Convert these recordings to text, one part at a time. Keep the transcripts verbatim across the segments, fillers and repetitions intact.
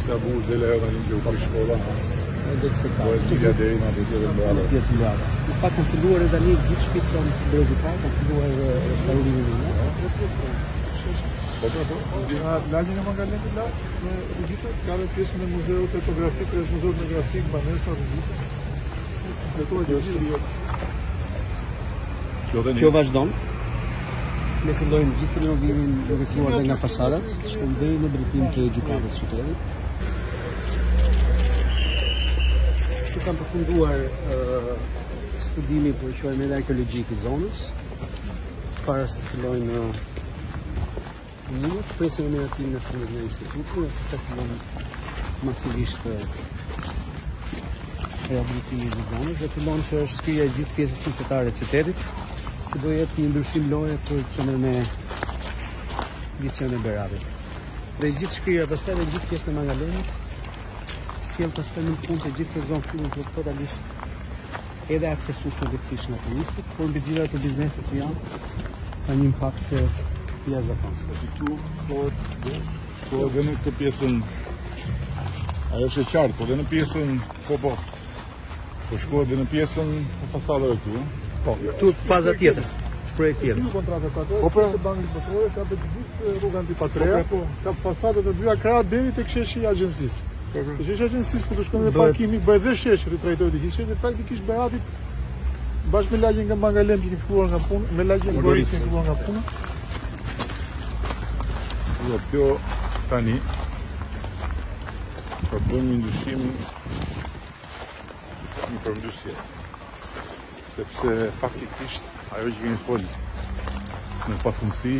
pjesë e bukur dele ajo tani që u prish shkolla. Del spettacolo. Tutto deri në atë tjetër mbrapa. Pjesë mbrapa. Në fakt kanë filluar edhe tani gjithë shtëpitë kanë rezultat, kanë filluar restaurimin e tyre. Po po po. Lagjen e Mangalenit lart në Regjitë ka edhe pjesën e muzeut etnografik, është muzeu etnografik banesa Regjitë. Kompletohet gjithë. Kjo vazhdon. Ne fillojmë gjithë renovimin duke filluar dhe nga fasadat, shkojmë deri në drejtim të gjykatës së qytetit. Që kam përfunduar uh, studimi për quajmë edhe arkeologjik i zonës, para se të fillojnë uh, punimit, presim e miratimin e fundit në institutin, dhe përsa fillojnë masivisht uh, rehabilitimin e zonës, dhe fillon që është shkrija e gjithë pjesës qytetare të qytetit, që do jetë një ndryshim loje për qendrën e gjithë qendrën e Beravit. Dhe gjithë shkrija pastaj dhe gjithë pjesën e Mangalenit sjell pastaj në punë të gjithë këtë zonë këtu që totalisht edhe aksesueshme vetësisht nga turistët, por mbi gjithë ato bizneset që janë ka një impakt të jashtëzakonshëm. Këtu shkohet po edhe në këtë pjesën ajo është e qartë, po edhe në pjesën po po. Po shkohet edhe në pjesën e fasadave këtu. Po, këtu faza tjetër, projekt tjetër. Në kontrata katore, po se banki botërore ka vetë gjithë rruga antipatreja, ka fasadat e dyja krah deri tek sheshi i agjencisë. Sheshi i agjencisë ku të shkon dhe parkimi, bëhet dhe sheshi, ritrajtohet i gjithë, dhe praktikisht Beratit bashkë me lagjen nga Mangalem që kemi filluar nga punë, me lagjen e Gorisë që kemi filluar nga puna. Jo, kjo tani po bën një ndryshim një përmbysje. Sepse faktikisht ajo që kemi folë në pafundësi,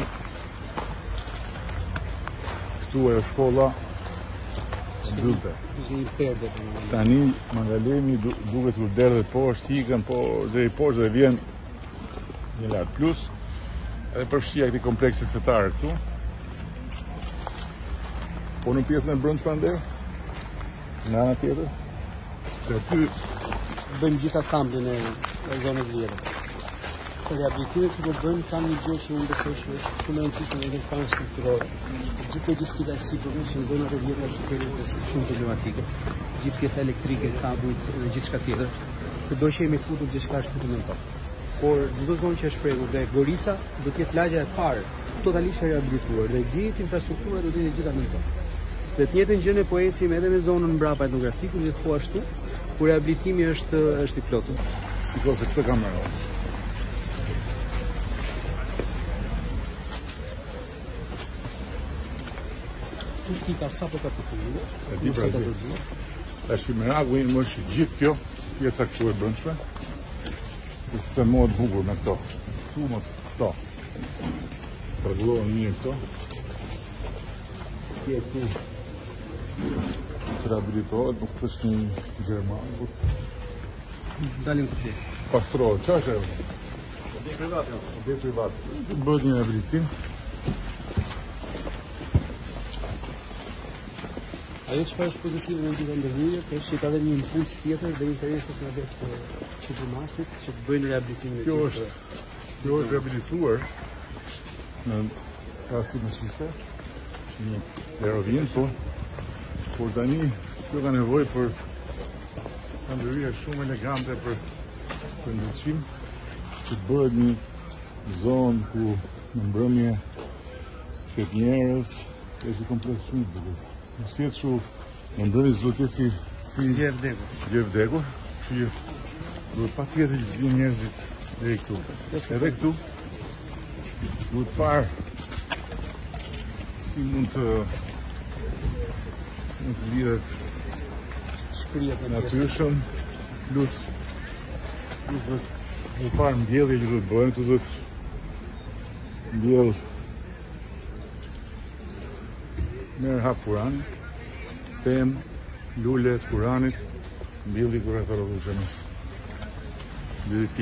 këtu ajo shkolla zbylte. Tani Mangalemi duket kur derdhet poshtë, ikën po deri poshtë dhe vjen një lart. Plus edhe përfshija këtij kompleksi fetar këtu. Po në pjesën e brendshme ande, në ana tjetër, se aty bëjmë gjithë asamblin e zonës vjetër. Rehabilitimet që po bëjmë kanë një gjë që unë besoj që është shumë e rëndësishme edhe në plan strukturor. Gjithë logjistika e sipërme që në zonat e vjetra të qytetit është shumë problematike. Gjithë pjesa elektrike, kabujt dhe gjithçka tjetër. Kudo që jemi futur gjithçka është fundamental. Por çdo zonë që është prekur dhe Gorica do të jetë lagja e parë totalisht e rehabilituar dhe gjithë infrastruktura do të jetë gjithë aty. Dhe të njëjtën gjë ne po ecim edhe me zonën mbrapa etnografike, dhe po ashtu ku rehabilitimi është është i plotur. Shikoj se këtë kamerë. Tika sapo ka të funduar. E di pra të tash me ragu i më është gjithë kjo pjesa këtu e brendshme. Sistemohet bukur me këto. Këtu mos këto. Rregullohen mirë këto. Kjo këtu të rehabilitohet, nuk është një Gjerman. Dalim këtu. Pastrohet, qa është e? Objekt privat, jo. Objekt privat. Bëhet një rehabilitim. Ajo që është pozitive në gjithë ndërhyrjet është që ka dhe një impuls tjetër dhe intereset në vetë të qytetarësit që të bëjnë rehabilitimin e Kjo është kjo është rehabilituar në krahasim me shise, një Erovin, po por tani kjo ka nevojë për ndërhyrje shumë elegante për për ndryshim, që të bëhet një zonë ku në mbrëmje këtë njerëz është një kompleks shumë i bukur. Si jetë shu në ndërës do tjetë si si Gjevdekur. Gjevdekur, që duhet pa tjetë që vinë njerëzit dhe këtu. Edhe këtu duhet parë si mund të si mund të lidhet shkrijet në natyrshëm, plus duhet duhet parë mbjellje që duhet bëjmë, këtu duhet mbjell merë hap Kurani, tem, lule të Kuranit, mbilli kur e të rohë gjënës. Mbilli ti.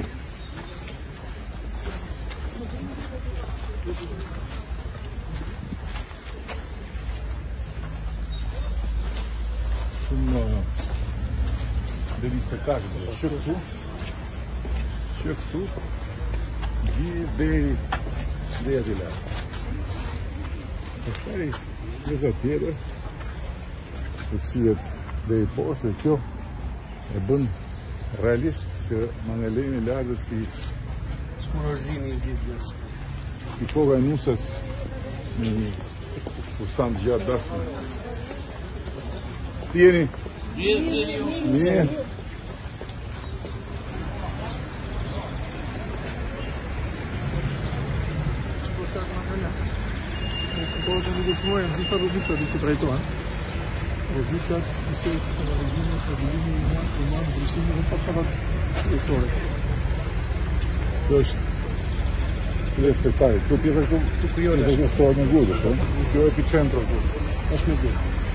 Shumë dhe një spektakl, që këtu, që këtu, gjithë deri dhe ati lartë. Pastaj, njëzat tjetër, të shihet deri poshtë, kjo e bën realisht që Mangaleni lagët si Shkurorzimi i gjithë. si koga e nusës në një fustan të gjatë dasme. Si jeni? Mirë. Poza një gjithmoj, në gjitha rrugica di që trajtohen. Rrugicat, mësojë si kanalizimi, stabilimi i një uman, vrishtimi dhe pasavat kryesore. Kjo është Kjo është spektakl. Kjo pjesa këtu Tu kryore është shtuar me gudë, kjo epicentro këtu. është me gjithë.